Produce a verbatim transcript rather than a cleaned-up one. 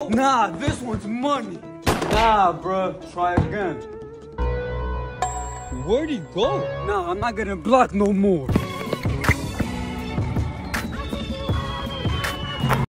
Nah, this one's money. Nah, bruh. Try again. Where'd he go? Nah, I'm not gonna block no more.